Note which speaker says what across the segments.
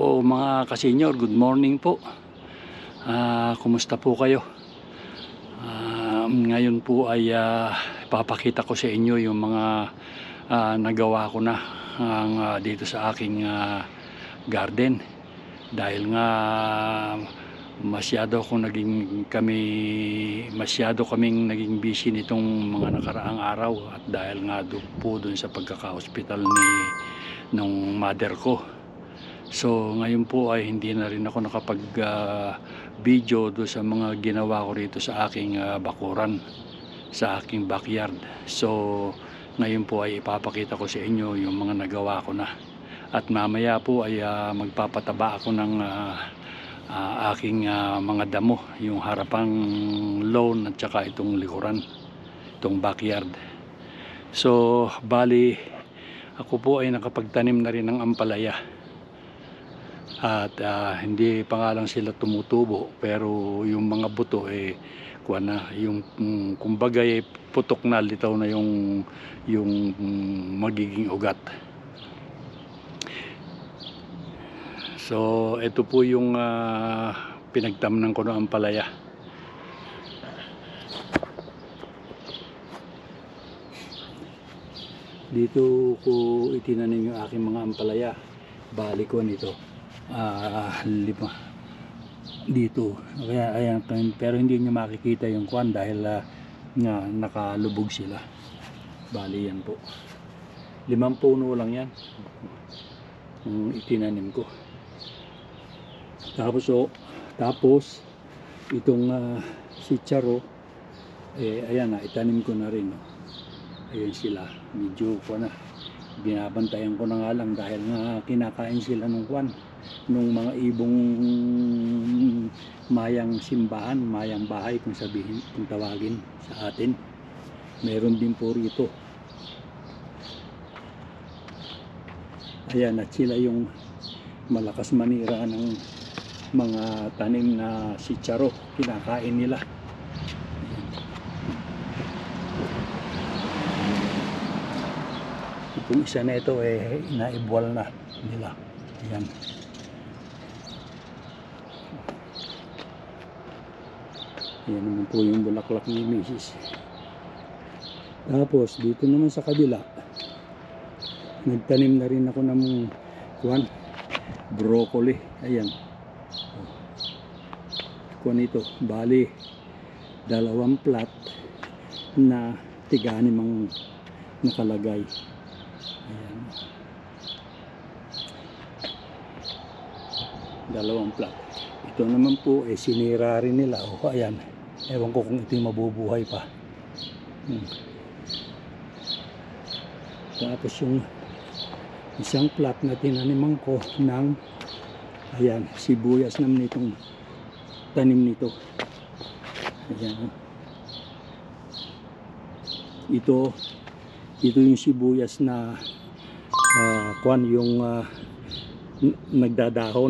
Speaker 1: po mga kasenyor, good morning po. Kumusta po kayo? Ngayon po ay ipapakita ko sa inyo yung mga nagawa ko na dito sa aking garden. Dahil nga masyado kaming naging busy nitong mga nakaraang araw, at dahil nga po dun sa pagkaka-hospital nung mother ko. So ngayon po ay hindi na rin ako nakapag video do sa mga ginawa ko rito sa aking bakuran, sa aking backyard. So ngayon po ay ipapakita ko sa inyo yung mga nagawa ko na, at mamaya po ay magpapataba ako ng aking mga damo, yung harapang lawn at saka itong likuran, itong backyard. So bali ako po ay nakapagtanim na rin ng ampalaya, at hindi pa nga lang sila tumutubo, pero yung mga buto kuha na, yung kumbaga putok na, litaw na yung magiging ugat. So ito po yung pinagtamnan ko ng ampalaya. Dito ko itinanim yung aking mga ampalaya. Bali ko nito 5 dito. Kaya ayan, pero hindi nyo makikita yung kwan dahil nga nakalubog sila. Bali yan po, 5 puno lang yan yung itinanim ko. Tapos itong sitsaro ayan, itanim ko na rin. Ayan sila, medyo ko na binabantayan ko na nga lang, dahil nga kinakain sila ng kwan, nung mga ibong mayang simbahan, mayang bahay kung tawagin sa atin. Meron din po rito. Ayan, at sila yung malakas manira ng mga tanim na sitsaro, kinakain nila. Itong isa na ito inaibwal na nila. Ayan. Ayan naman po yung bulaklak ni Mrs. Tapos dito naman sa kabila, nagtanim na rin ako ng broccoli. Ayan. Kuwan ito, bali 2 plat na tiga-6 ang nakalagay. Ayan. 2 plat. Ito naman po sinira rin nila. Ayan. Ewan ko kung ito mabubuhay pa. Tapos yung isang plat na tinaniman ko ng ayan, sibuyas naman itong tanim nito. Ayan. Ito yung sibuyas na yung nagdadahon.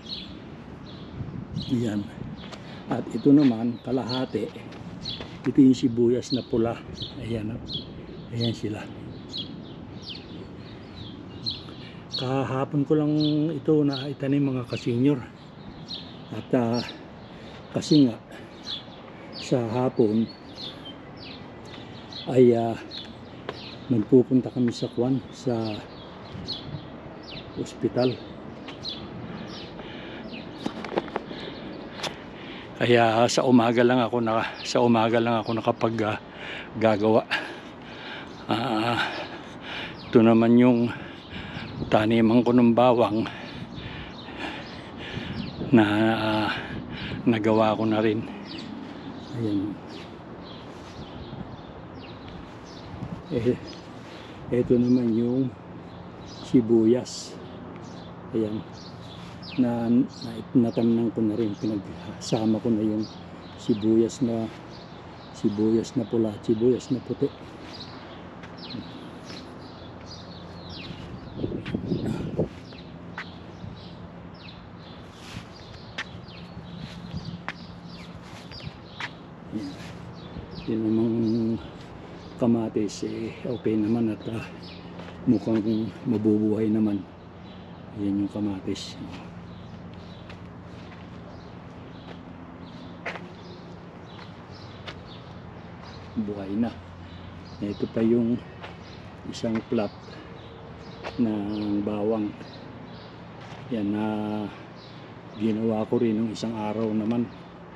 Speaker 1: Ayan. At ito naman kalahati, ito yung sibuyas na pula. Ayan. Ayan sila. Kahapon ko lang ito na itanim mga kasenyor. At kasi nga sa hapon ay nagpupunta kami sa ospital. Kaya sa umaga lang ako nakapag gagawa. Ito naman yung taniman ko ng bawang na nagawa ko na rin. Ayan. Ito naman yung sibuyas. Ayan. Natamnan ko na rin, pinagsama ko na yung sibuyas na pula, sibuyas na puti. Yun namang kamatis okay naman, at mukhang mabubuhay naman. Yan yung kamatis. buhay na. Ito pa yung isang plat ng bawang. Yan na ginawa ko rin ng isang araw naman.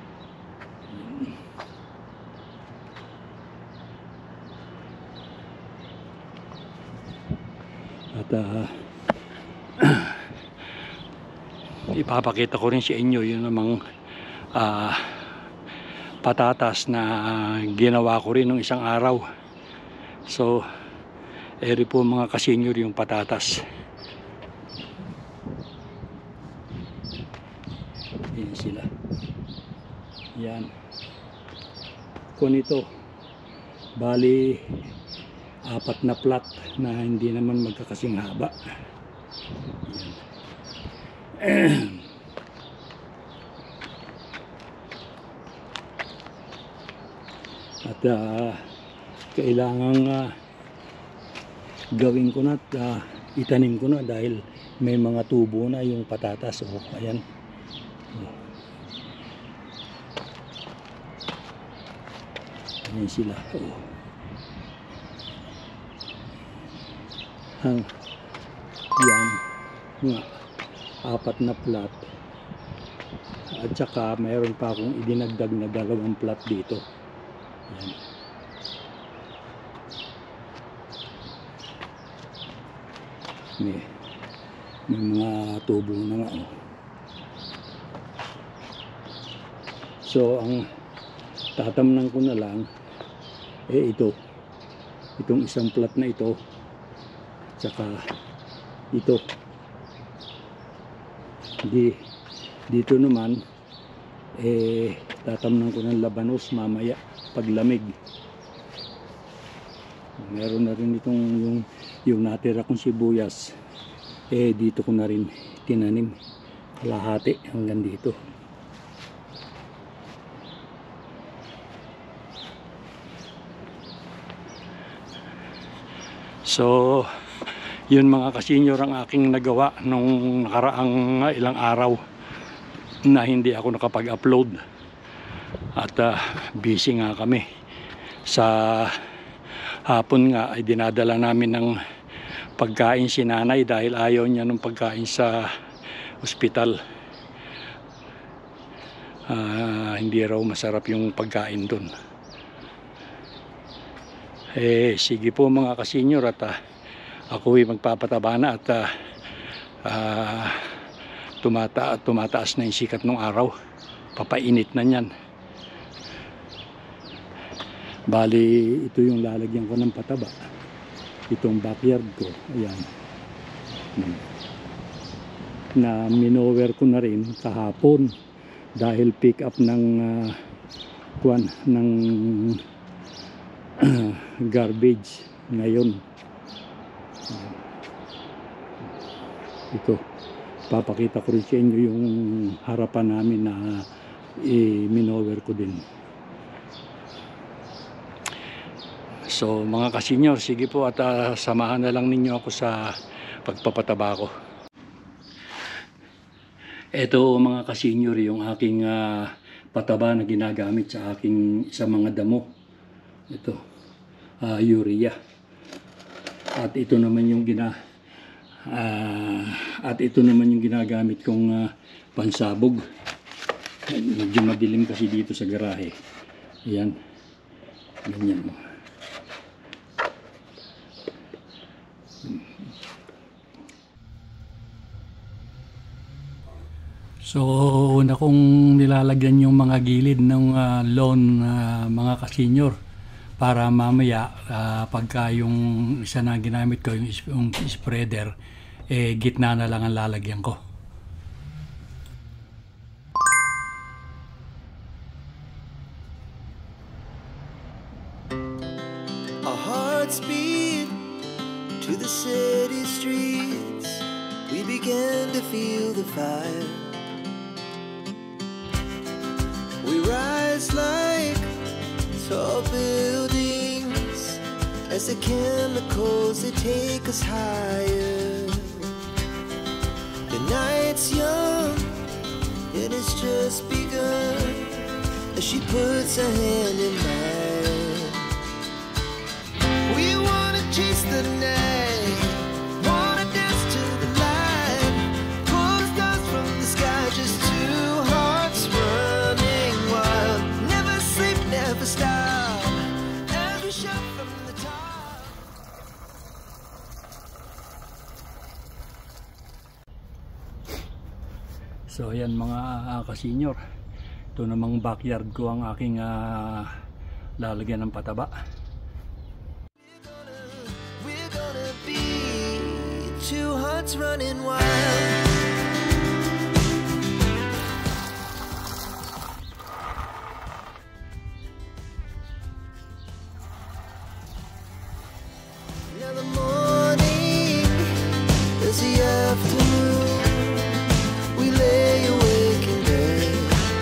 Speaker 1: At ipapakita ko rin sa inyo yun namang patatas na ginawa ko rin ng isang araw. So eri po mga kasenyor yung patatas. Yan sila. Yan. Kung ito bali 4 na plat na hindi naman magkakasing haba. Yan. At kailangang gawin ko na at itanim ko na dahil may mga tubo na yung patatas. O ayan. Ayan sila. Yan nga 4 na plat at saka mayroon pa akong idinagdag na 2 plat dito. Yan. May mga tubo na nga. So ang tatamnan ko na lang itong isang plat na ito tsaka ito. Dito naman tatamnan ko ng labanos mamaya paglamig. Meron na rin itong yung natira kong sibuyas, dito ko na rin tinanim kalahati hanggang dito. So yun mga kasenyor ang aking nagawa nung nakaraang ilang araw na hindi ako nakapag-upload. At busy nga kami. Sa hapon nga ay dinadala namin ng pagkain si nanay dahil ayaw niya ng pagkain sa ospital. Hindi raw masarap yung pagkain dun. Sige po mga kasenyor at ako'y magpapataba na at tumataas na yung sikat ng araw. Papainit na niyan. Bali ito yung lalagyan ko ng pataba. Itong backyard ko. Ayan. Na minower ko na rin kahapon dahil pick up ng garbage ngayon. Ito papakita ko rin sa inyo yung harapan namin na minower ko din. So mga kasenyor, sige po at samahan na lang ninyo ako sa pagpapataba ko. Ito mga kasenyor yung aking pataba na ginagamit sa aking sa mga damo. Ito urea. At ito naman yung ginagamit kong pansabog. Medyo madilim kasi dito sa garahe. Ayan. Ganyan mo. So una kong nilalagyan yung mga gilid ng lawn mga kasenyor para mamaya pagka yung isa na ginamit ko yung spreader gitna na lang ang lalagyan ko.
Speaker 2: Our hearts beat to the city streets. We began to feel the fire. We rise like tall buildings as the chemicals they take us higher. The night's young and it's just begun as she puts her hand in mine.
Speaker 1: So ayan mga ka-senior, ito namang backyard ko ang aking lalagyan ng pataba.
Speaker 2: We're gonna be two hearts running wild. Now the morning is the afternoon. We lay awake in bed.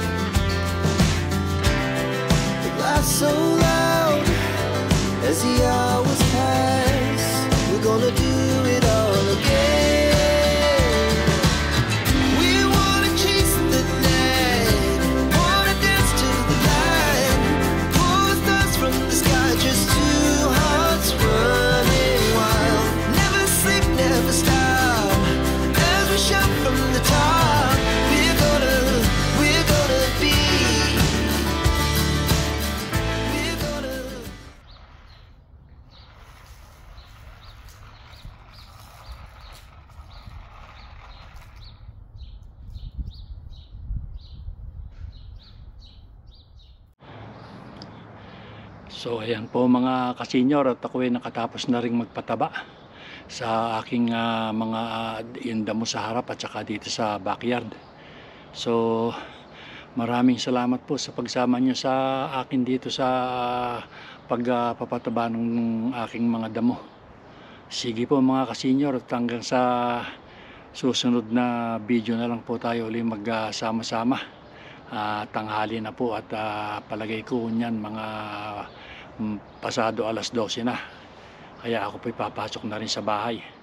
Speaker 2: The laugh so loud as the hours pass. We're gonna do it all again. We wanna chase the night, wanna dance to the light, pull the stars from the sky, just two hearts running wild. Never sleep, never stop, as we shout from the top. We're gonna be, we're gonna.
Speaker 1: So ayan po mga ka-senior, at ako ay nakatapos na rin magpataba sa aking mga yung damo sa harap at saka dito sa backyard. So maraming salamat po sa pagsama nyo sa akin dito sa pagpapataba ng aking mga damo. Sige po mga ka-senior, at hanggang sa susunod na video na lang po tayo ulit magsama-sama. Tanghali na po at palagay ko niyan mga pasado 12:00 na, kaya ako po'y papasok na rin sa bahay.